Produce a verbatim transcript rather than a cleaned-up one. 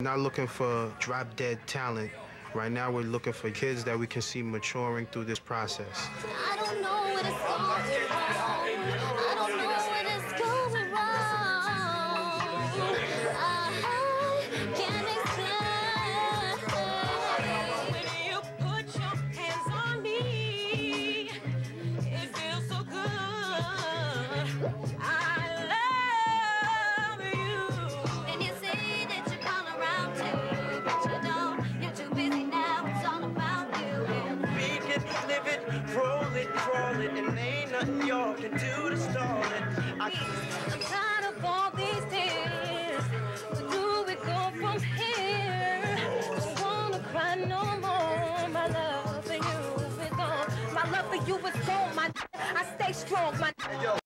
Not looking for drop-dead talent. Right now, we're looking for kids that we can see maturing through this process. I don't know what is going wrong. I don't know what is going wrong. I can't explain. When you put your hands on me, it feels so good. I love you. And you say that you come around too, but you don't. You're too busy now. It's all about you. Read it, live it, roll it, crawl it, and ain't nothing y'all can do to stall it. I I'm tired of all these tears. Where do we go from here? Don't wanna cry no more. My love for you is gone. My love for you is gone. My I stay strong. My